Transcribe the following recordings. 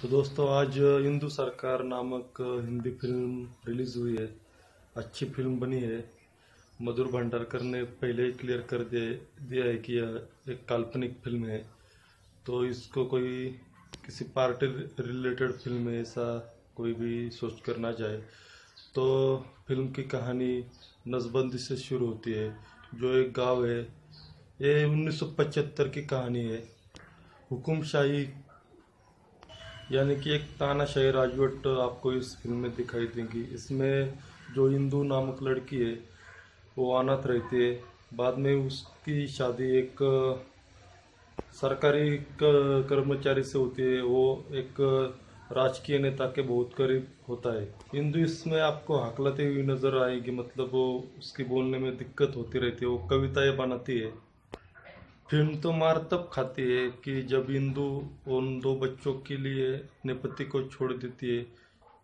तो दोस्तों आज इंदु सरकार नामक हिंदी फिल्म रिलीज हुई है। अच्छी फिल्म बनी है। मधुर भंडारकर ने पहले ही क्लियर कर दिया है कि यह एक काल्पनिक फिल्म है। तो इसको कोई किसी पार्टी रिलेटेड फिल्म है ऐसा कोई भी सोच कर ना जाए। तो फिल्म की कहानी नसबंदी से शुरू होती है। जो एक गांव है, ये 1975 की कहानी है। हुकुमशाही यानी कि एक तानाशाही राजवट आपको इस फिल्म में दिखाई देगी। इसमें जो इंदु नामक लड़की है वो अनाथ रहती है। बाद में उसकी शादी एक सरकारी कर्मचारी से होती है। वो एक राजकीय नेता के बहुत करीब होता है। इंदु इसमें आपको हकलाती हुई नजर आएगी, मतलब वो उसकी बोलने में दिक्कत होती रहती है। वो कविताएं बनाती है। फिल्म तो मार तब खाती है कि जब इंदु उन दो बच्चों के लिए अपने पति को छोड़ देती है।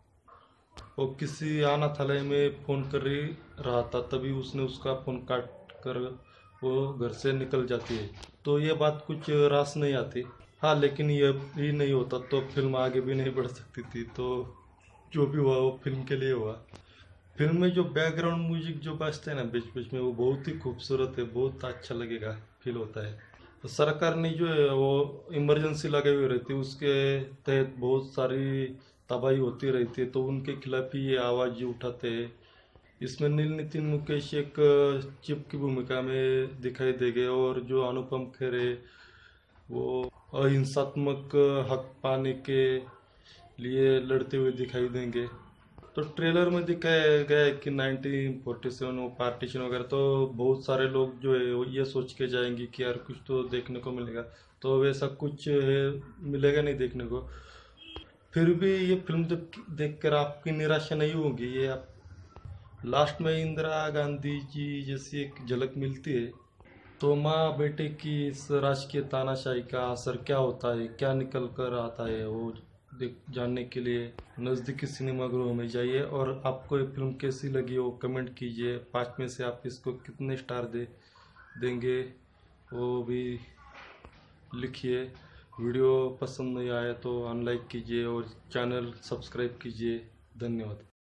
वो किसी अनाथालय में फोन कर रहा था, तभी उसने उसका फोन काट कर वो घर से निकल जाती है। तो ये बात कुछ रास नहीं आती। हाँ, लेकिन ये भी नहीं होता तो फिल्म आगे भी नहीं बढ़ सकती थी। तो जो भी हुआ वो फिल्म के लिए हुआ। फिल्म में जो बैकग्राउंड म्यूजिक जो बजते हैं ना बीच बीच में, वो बहुत ही खूबसूरत है। बहुत अच्छा लगेगा, फील होता है। तो सरकार ने जो है वो इमरजेंसी लगे हुए रहती है, उसके तहत बहुत सारी तबाही होती रहती है। तो उनके खिलाफ ही ये आवाज उठाते हैं। इसमें नील नितिन मुकेश एक चिप की भूमिका में दिखाई देंगे, और जो अनुपम खेर है वो अहिंसात्मक हक पाने के लिए लड़ते हुए दिखाई देंगे। तो ट्रेलर में दिखाया गया है कि 1947 वो पार्टीशन वगैरह, तो बहुत सारे लोग जो है वो ये सोच के जाएंगे कि यार कुछ तो देखने को मिलेगा। तो वैसा कुछ है मिलेगा नहीं देखने को। फिर भी ये फिल्म देख कर आपकी निराशा नहीं होगी। ये आप लास्ट में इंदिरा गांधी जी जैसी एक झलक मिलती है। तो माँ बेटे की इस राजकीय तानाशाही का असर क्या होता है, क्या निकल कर आता है, वो देख जानने के लिए नज़दीकी सिनेमाघरों में जाइए। और आपको ये फिल्म कैसी लगी वो कमेंट कीजिए। 5 में से आप इसको कितने स्टार देंगे वो भी लिखिए। वीडियो पसंद नहीं आया तो अनलाइक कीजिए और चैनल सब्सक्राइब कीजिए। धन्यवाद।